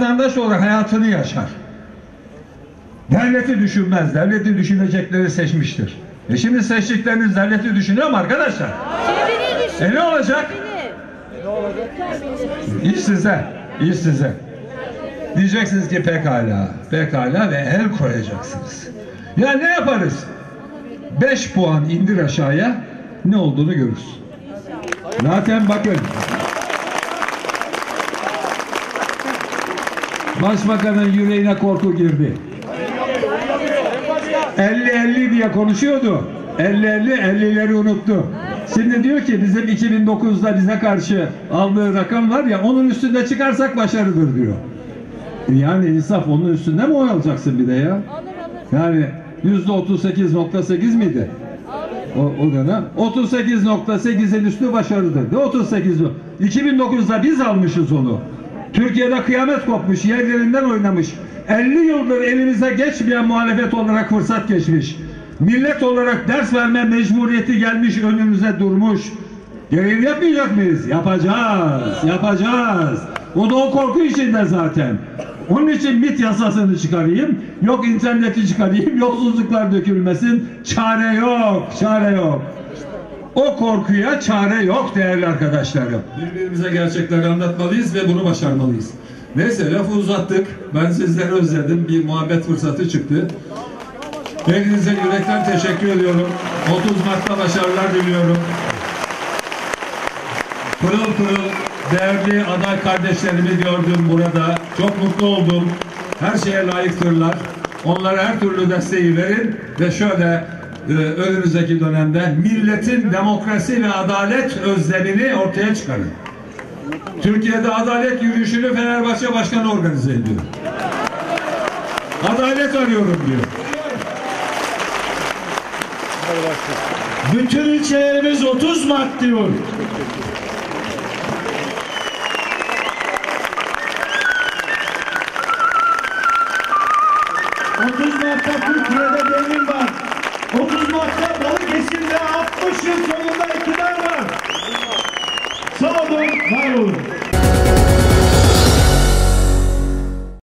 vatandaş olarak hayatını yaşar. Devleti düşünmez. Devleti düşünecekleri seçmiştir. Şimdi seçtikleriniz devleti düşünüyor mu arkadaşlar? Ne olacak? İş size. İş size. Diyeceksiniz ki pekala. Pekala ve el koyacaksınız. Ya ne yaparız? 5 puan indir aşağıya, ne olduğunu görürüz. Zaten bakın. Başbakanın yüreğine korku girdi. 50-50 diye konuşuyordu. 50-50'leri unuttu. Şimdi diyor ki bizim 2009'da bize karşı aldığı rakam var ya, onun üstünde çıkarsak başarıdır diyor. Yani insaf, onun üstünde mi oy alacaksın bir de ya? Yani %38.8 miydi? O dönem 38.8'in üstü başarıdır. 38. 2009'da biz almışız onu. Türkiye'de kıyamet kopmuş, yerlerinden oynamış. 50 yıldır elimize geçmeyen muhalefet olarak fırsat geçmiş. Millet olarak ders verme mecburiyeti gelmiş, önümüze durmuş. Görev yapmayacak mıyız? Yapacağız. Yapacağız. O da o korku içinde zaten. Onun için MİT yasasını çıkarayım, yok interneti çıkarayım, yolsuzluklar dökülmesin. Çare yok, çare yok. O korkuya çare yok değerli arkadaşlarım. Birbirimize gerçekleri anlatmalıyız ve bunu başarmalıyız. Neyse, lafı uzattık. Ben sizleri özledim. Bir muhabbet fırsatı çıktı. Hepinize yürekten teşekkür ediyorum. 30 Mart'ta başarılar diliyorum. Pırıl pırıl değerli aday kardeşlerimi gördüm burada. Çok mutlu oldum. Her şeye layıktırlar. Onlara her türlü desteği verin ve şöyle önümüzdeki dönemde milletin demokrasi ve adalet özlemini ortaya çıkarın. Türkiye'de adalet yürüyüşünü Fenerbahçe Başkanı organize ediyor. Adalet arıyorum diyor. Bütün ilçelerimiz 30 Mart diyor. Mart'ta Türkiye'de devrim var. 30 Mart'ta Balıkesir'de 60 yıl sonunda iktidar var. Sağ olun, var olun.